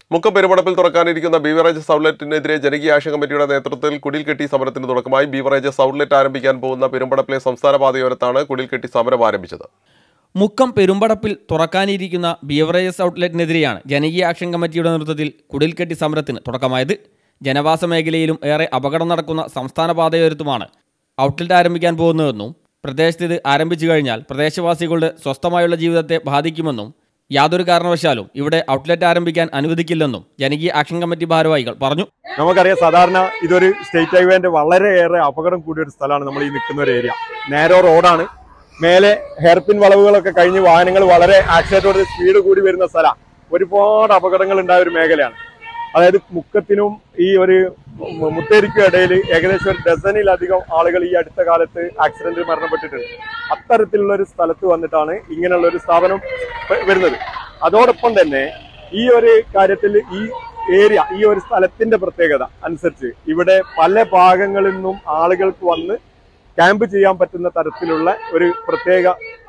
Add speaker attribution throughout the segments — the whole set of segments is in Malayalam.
Speaker 1: മുക്കം പെരുമ്പടപ്പിൽ തുറക്കാനിരിക്കുന്ന ബീവറേജസ് ഔട്ട്ലെറ്റിനെതിരെ ജനകീയ ആക്ഷൻ കമ്മിറ്റിയുടെ നേതൃത്വത്തിൽ കുടിൽകെട്ടി സമരത്തിന് തുടക്കമായി. ബീവറേജസ് ഔട്ട്ലെറ്റ് ആരംഭിക്കാൻ പോകുന്ന പെരുമ്പടപ്പിലെ സംസ്ഥാന പാതയോരത്താണ് കുടിൽകെട്ടി സമരം ആരംഭിച്ചത്.
Speaker 2: മുക്കം പെരുമ്പടപ്പിൽ തുറക്കാനിരിക്കുന്ന ബീവറേജസ് ഔട്ട്ലെറ്റിനെതിരെയാണ് ജനകീയ ആക്ഷൻ കമ്മിറ്റിയുടെ നേതൃത്വത്തിൽ കുടിൽകെട്ടി സമരത്തിന് തുടക്കമായത്. ജനവാസ മേഖലയിലും ഏറെ അപകടം നടക്കുന്ന സംസ്ഥാന പാതയോരത്തുമാണ് ഔട്ട്ലെറ്റ് ആരംഭിക്കാൻ പോകുന്നതെന്നും പ്രദേശത്ത് ഇത് ആരംഭിച്ചു കഴിഞ്ഞാൽ പ്രദേശവാസികളുടെ സ്വസ്ഥമായുള്ള ജീവിതത്തെ ബാധിക്കുമെന്നും യാതൊരു കാരണവശാലും ഇവിടെ ഔട്ട്ലെറ്റ് ആരംഭിക്കാൻ അനുവദിക്കില്ലെന്നും ജനകീയ ആക്ഷൻ കമ്മിറ്റി ഭാരവാഹികൾ പറഞ്ഞു.
Speaker 3: നമുക്കറിയാം, സാധാരണ ഇതൊരു സ്റ്റേറ്റ് ഹൈവേന്റെ വളരെയേറെ അപകടം കൂടിയ ഒരു സ്ഥലമാണ് നമ്മൾ ഈ നിൽക്കുന്ന ഒരു ഏരിയ. നാരോ റോഡാണ്, മേലെ ഹെയർപിൻ വളവുകളൊക്കെ കഴിഞ്ഞ് വാഹനങ്ങൾ വളരെ ആക്സിഡന്റോട് സ്പീഡ് കൂടി വരുന്ന സ്ഥലമാണ്. ഒരുപാട് അപകടങ്ങൾ ഉണ്ടായ ഒരു മേഖലയാണ്. അതായത് മുക്കത്തിനും ഈ ഒരു മുത്തേരിക്കും ഇടയിൽ ഏകദേശം ഒരു ഡസനിലധികം ആളുകൾ ഈ അടുത്ത കാലത്ത് ആക്സിഡന്റിൽ മരണപ്പെട്ടിട്ടുണ്ട്. അത്തരത്തിലുള്ള ഒരു സ്ഥലത്ത് വന്നിട്ടാണ് ഇങ്ങനെയുള്ള ഒരു സ്ഥാപനം വരുന്നത്. അതോടൊപ്പം തന്നെ ഈ ഒരു കാര്യത്തിൽ ഈ ഏരിയ, ഈ ഒരു സ്ഥലത്തിന്റെ പ്രത്യേകത അനുസരിച്ച് ഇവിടെ പല ഭാഗങ്ങളിൽ നിന്നും ആളുകൾക്ക് വന്ന് ക്യാമ്പ് ചെയ്യാൻ പറ്റുന്ന തരത്തിലുള്ള ഒരു പ്രത്യേക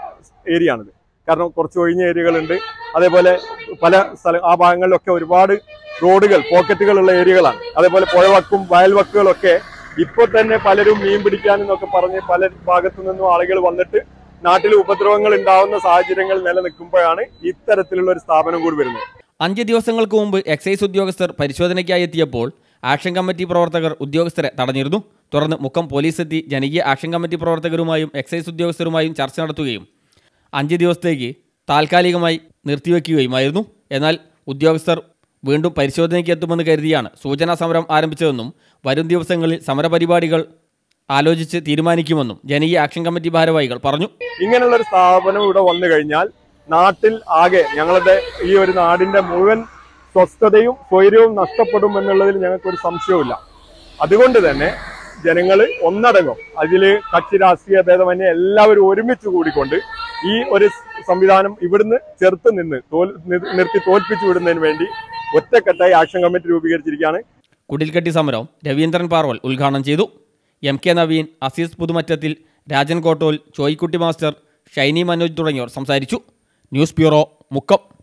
Speaker 3: ഏരിയ ആണിത്. കാരണം കുറച്ച് ഒഴിഞ്ഞ ഏരിയകളുണ്ട്, അതേപോലെ പല ആ ഭാഗങ്ങളിലൊക്കെ ഒരുപാട് റോഡുകൾ, പോക്കറ്റുകളുള്ള ഏരിയകളാണ്. അതേപോലെ പുഴവക്കും വയൽവക്കുകളൊക്കെ ഇപ്പോൾ തന്നെ പലരും മീൻ പിടിക്കാനെന്നൊക്കെ പറഞ്ഞ് പല ഭാഗത്തു നിന്നും ആളുകൾ വന്നിട്ട് നാട്ടിൽ ഉപദ്രവങ്ങൾ ഉണ്ടാവുന്ന സാഹചര്യങ്ങൾ നിലനിൽക്കുമ്പോഴാണ് ഇത്തരത്തിലുള്ള ഒരു സ്ഥാപനം കൂടി വരുന്നത്.
Speaker 2: 5 ദിവസങ്ങൾക്ക് മുമ്പ് എക്സൈസ് ഉദ്യോഗസ്ഥർ പരിശോധനയ്ക്കായി എത്തിയപ്പോൾ ആക്ഷൻ കമ്മിറ്റി പ്രവർത്തകർ ഉദ്യോഗസ്ഥരെ തടഞ്ഞിരുന്നു. തുടർന്ന് മുക്കം പോലീസ് എത്തി ജനകീയ ആക്ഷൻ കമ്മിറ്റി പ്രവർത്തകരുമായും എക്സൈസ് ഉദ്യോഗസ്ഥരുമായും ചർച്ച നടത്തുകയും 5 ദിവസത്തേക്ക് താൽക്കാലികമായി നിർത്തിവെക്കുകയുമായിരുന്നു. എന്നാൽ ഉദ്യോഗസ്ഥർ വീണ്ടും പരിശോധനയ്ക്ക് എത്തുമെന്ന് കരുതിയാണ് സൂചനാ സമരം ആരംഭിച്ചതെന്നും വരും ദിവസങ്ങളിൽ സമരപരിപാടികൾ ആലോചിച്ച് തീരുമാനിക്കുമെന്നും ജനകീയ ആക്ഷൻ കമ്മിറ്റി ഭാരവാഹികൾ പറഞ്ഞു.
Speaker 3: ഇങ്ങനെയുള്ള ഒരു സ്ഥാപനം ഇവിടെ വന്നു കഴിഞ്ഞാൽ നാട്ടിൽ ആകെ ഞങ്ങളുടെ ഈ ഒരു നാടിന്റെ മുഴുവൻ സ്വസ്ഥതയും സ്വൈര്യവും നഷ്ടപ്പെടും എന്നുള്ളതിൽ ഞങ്ങൾക്കൊരു സംശയവുമില്ല. അതുകൊണ്ട് തന്നെ ജനങ്ങൾ ഒന്നടങ്കം, അതിൽ കക്ഷി രാഷ്ട്രീയ ഭേദമന്യേ എല്ലാവരും ഒരുമിച്ച് കൂടിക്കൊണ്ട് ഈ ഒരു സംവിധാനം ഇവിടുന്ന് ചെറുത്ത് നിർത്തി തോൽപ്പിച്ചു വിടുന്നതിന് വേണ്ടി ഒറ്റക്കെട്ടായി ആക്ഷൻ കമ്മിറ്റി രൂപീകരിച്ചിരിക്കുകയാണ്.
Speaker 2: കുടിൽകെട്ടി സമരം രവീന്ദ്രൻ പാർവൽ ഉദ്ഘാടനം ചെയ്തു. MK നവീൻ, അസീസ് പുതുമറ്റത്തിൽ, രാജൻ കോട്ടോൽ, ചോയ്ക്കുട്ടി മാസ്റ്റർ, ഷൈനി മനോജ് തുടങ്ങിയവർ സംസാരിച്ചു. News bureau, Mukkam.